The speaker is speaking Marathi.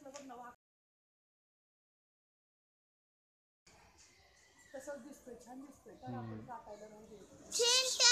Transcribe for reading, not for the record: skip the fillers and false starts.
तसंच दिसतोय, छान दिसतोय, तर आपण कापायला नाही द्यायचं.